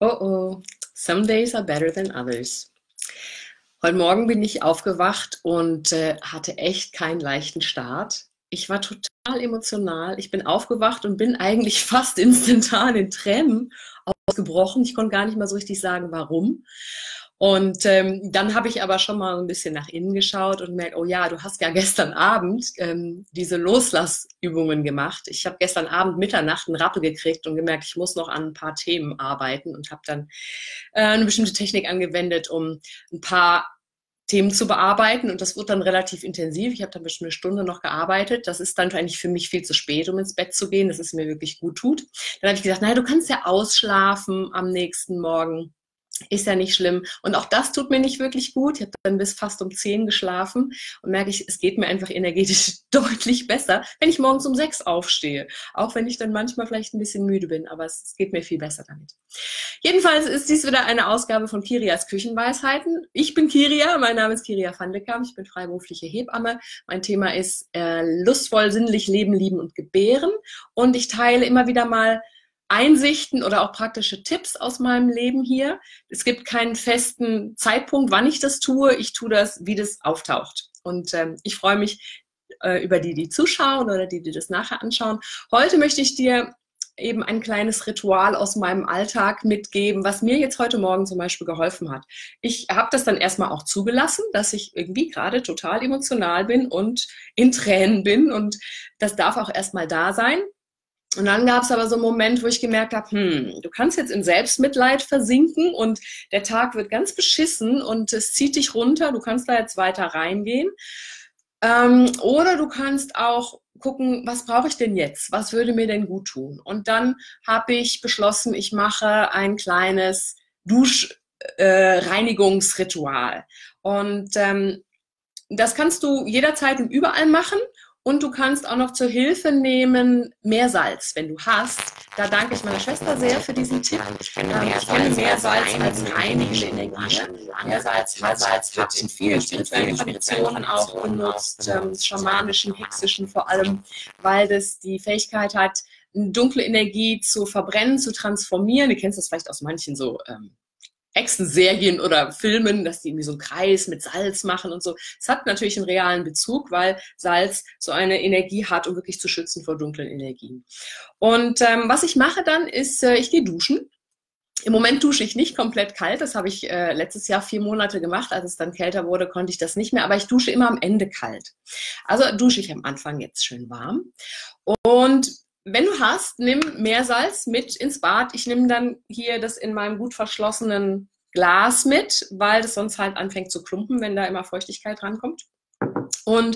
Oh oh, some days are better than others. Heute Morgen bin ich aufgewacht und hatte echt keinen leichten Start. Ich war total emotional. Ich bin aufgewacht und bin eigentlich fast instantan in Tränen ausgebrochen. Ich konnte gar nicht mal so richtig sagen, warum. Und dann habe ich aber schon mal ein bisschen nach innen geschaut und merkt, oh ja, du hast ja gestern Abend diese Loslassübungen gemacht. Ich habe gestern Abend Mitternacht einen Rappel gekriegt und gemerkt, ich muss noch an ein paar Themen arbeiten und habe dann eine bestimmte Technik angewendet, um ein paar Themen zu bearbeiten, und das wird dann relativ intensiv. Ich habe dann bestimmt eine Stunde noch gearbeitet. Das ist dann eigentlich für mich viel zu spät, um ins Bett zu gehen, dass es mir wirklich gut tut. Dann habe ich gesagt, naja, du kannst ja ausschlafen am nächsten Morgen. Ist ja nicht schlimm. Und auch das tut mir nicht wirklich gut. Ich habe dann bis fast um 10 geschlafen und merke ich, es geht mir einfach energetisch deutlich besser, wenn ich morgens um 6 aufstehe. Auch wenn ich dann manchmal vielleicht ein bisschen müde bin, aber es geht mir viel besser damit. Jedenfalls ist dies wieder eine Ausgabe von Kirias Küchenweisheiten. Ich bin Kiria, mein Name ist Kiria van de Kamp, ich bin freiberufliche Hebamme. Mein Thema ist lustvoll, sinnlich leben, lieben und gebären. Und ich teile immer wieder mal Einsichten oder auch praktische Tipps aus meinem Leben hier. Es gibt keinen festen Zeitpunkt, wann ich das tue. Ich tue das, wie das auftaucht. Und ich freue mich über die, die zuschauen oder die, die das nachher anschauen. Heute möchte ich dir eben ein kleines Ritual aus meinem Alltag mitgeben, was mir jetzt heute Morgen zum Beispiel geholfen hat. Ich habe das dann erstmal auch zugelassen, dass ich irgendwie gerade total emotional bin und in Tränen bin, und das darf auch erstmal da sein. Und dann gab es aber so einen Moment, wo ich gemerkt habe, du kannst jetzt in Selbstmitleid versinken und der Tag wird ganz beschissen und es zieht dich runter, du kannst da jetzt weiter reingehen. Oder du kannst auch gucken, was brauche ich denn jetzt? Was würde mir denn gut tun? Und dann habe ich beschlossen, ich mache ein kleines Duschreinigungsritual. Und das kannst du jederzeit und überall machen. Und du kannst auch noch zur Hilfe nehmen Meersalz, wenn du hast. Da danke ich meiner Schwester sehr für diesen Tipp. Ich kenne Meersalz als reinigende Energie. Meersalz hat in vielen spirituellen Traditionen auch benutzt, schamanischen, hexischen vor allem, weil das die Fähigkeit hat, dunkle Energie zu verbrennen, zu transformieren. Du kennst das vielleicht aus manchen so Hexenserien oder Filmen, dass die irgendwie so einen Kreis mit Salz machen und so. Es hat natürlich einen realen Bezug, weil Salz so eine Energie hat, um wirklich zu schützen vor dunklen Energien. Und was ich mache dann ist, ich gehe duschen. Im Moment dusche ich nicht komplett kalt. Das habe ich letztes Jahr 4 Monate gemacht. Als es dann kälter wurde, konnte ich das nicht mehr. Aber ich dusche immer am Ende kalt. Also dusche ich am Anfang jetzt schön warm. Und wenn du hast, nimm Meersalz mit ins Bad. Ich nehme dann hier das in meinem gut verschlossenen Glas mit, weil das sonst halt anfängt zu klumpen, wenn da immer Feuchtigkeit rankommt. Und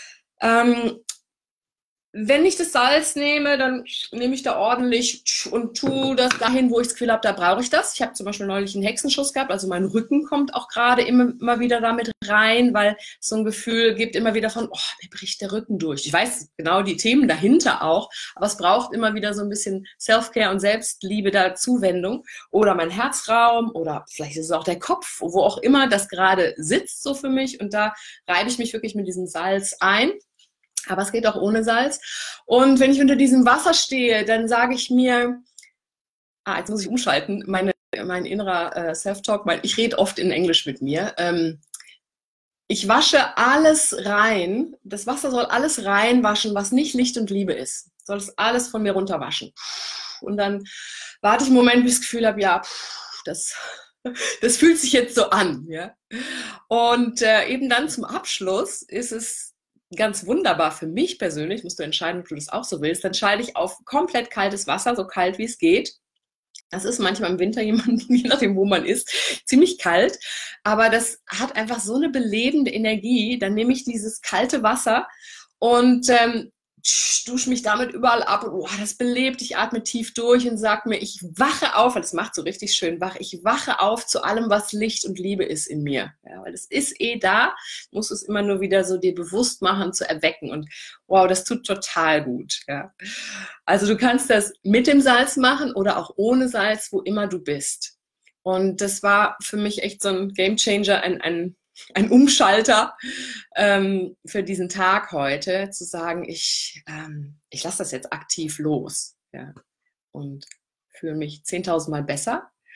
wenn ich das Salz nehme, dann nehme ich da ordentlich und tue das dahin, wo ich das Gefühl habe, da brauche ich das. Ich habe zum Beispiel neulich einen Hexenschuss gehabt, also mein Rücken kommt auch gerade immer wieder damit rein, weil so ein Gefühl gibt immer wieder von, oh, mir bricht der Rücken durch. Ich weiß genau die Themen dahinter auch, aber es braucht immer wieder so ein bisschen Self-Care und Selbstliebe, da Zuwendung. Oder mein Herzraum oder vielleicht ist es auch der Kopf, wo auch immer das gerade sitzt so für mich, und da reibe ich mich wirklich mit diesem Salz ein. Aber es geht auch ohne Salz. Und wenn ich unter diesem Wasser stehe, dann sage ich mir, jetzt muss ich umschalten, mein innerer Self-Talk, ich rede oft in Englisch mit mir. Ich wasche alles rein. Das Wasser soll alles reinwaschen, was nicht Licht und Liebe ist. Soll es alles von mir runterwaschen. Und dann warte ich einen Moment, bis ich das Gefühl habe, ja, das fühlt sich jetzt so an. Ja? Und eben dann zum Abschluss ist es ganz wunderbar für mich persönlich, musst du entscheiden, ob du das auch so willst, dann schalte ich auf komplett kaltes Wasser, so kalt wie es geht. Das ist manchmal im Winter, je nachdem, wo man ist, ziemlich kalt, aber das hat einfach so eine belebende Energie. Dann nehme ich dieses kalte Wasser und dusche mich damit überall ab und das belebt, ich atme tief durch und sage mir, ich wache auf, weil das macht so richtig schön wach, ich wache auf zu allem, was Licht und Liebe ist in mir. Ja, weil es ist da, musst es immer nur wieder so dir bewusst machen, zu erwecken, und wow, das tut total gut. Ja. Also du kannst das mit dem Salz machen oder auch ohne Salz, wo immer du bist. Und das war für mich echt so ein Gamechanger, ein Umschalter für diesen Tag heute, zu sagen, ich lasse das jetzt aktiv los, ja, und fühle mich 10.000 Mal besser.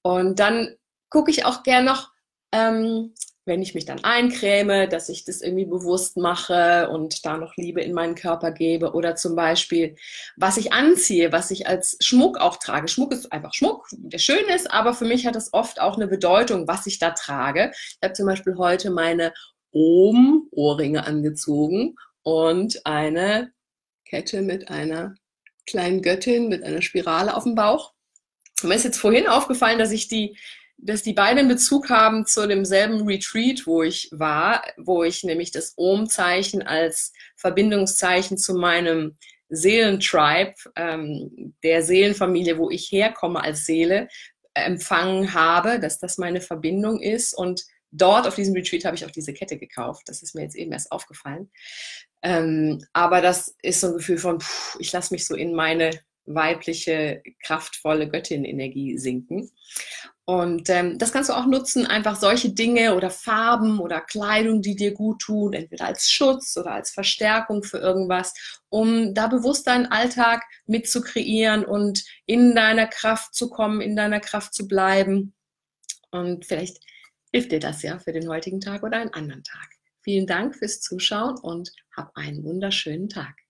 Und dann gucke ich auch gern noch, wenn ich mich dann eincreme, dass ich das irgendwie bewusst mache und da noch Liebe in meinen Körper gebe. Oder zum Beispiel, was ich anziehe, was ich als Schmuck auch trage. Schmuck ist einfach Schmuck, der schön ist, aber für mich hat es oft auch eine Bedeutung, was ich da trage. Ich habe zum Beispiel heute meine Ohrringe angezogen und eine Kette mit einer kleinen Göttin mit einer Spirale auf dem Bauch. Und mir ist jetzt vorhin aufgefallen, dass die beide einen Bezug haben zu demselben Retreat, wo ich war, wo ich nämlich das Om-Zeichen als Verbindungszeichen zu meinem Seelentribe, der Seelenfamilie, wo ich herkomme als Seele, empfangen habe, dass das meine Verbindung ist. Und dort auf diesem Retreat habe ich auch diese Kette gekauft. Das ist mir jetzt eben erst aufgefallen. Aber das ist so ein Gefühl von, ich lasse mich so in meine weibliche, kraftvolle Göttin-Energie sinken. Und das kannst du auch nutzen, einfach solche Dinge oder Farben oder Kleidung, die dir gut tun, entweder als Schutz oder als Verstärkung für irgendwas, um da bewusst deinen Alltag mit zu kreieren und in deiner Kraft zu kommen, in deiner Kraft zu bleiben. Und vielleicht hilft dir das ja für den heutigen Tag oder einen anderen Tag. Vielen Dank fürs Zuschauen und hab einen wunderschönen Tag.